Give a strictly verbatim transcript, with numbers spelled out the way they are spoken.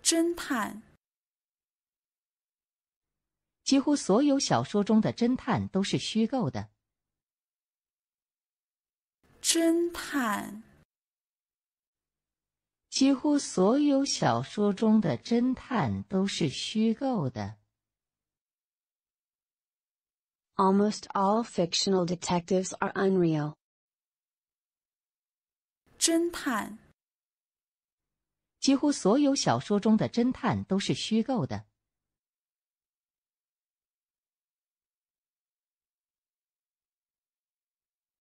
侦探。 几乎所有小说中的侦探都是虚构的。 侦探。 几乎所有小说中的侦探都是虚构的。 Almost all fictional detectives are unreal. 侦探。 几乎所有小说中的侦探都是虚构的。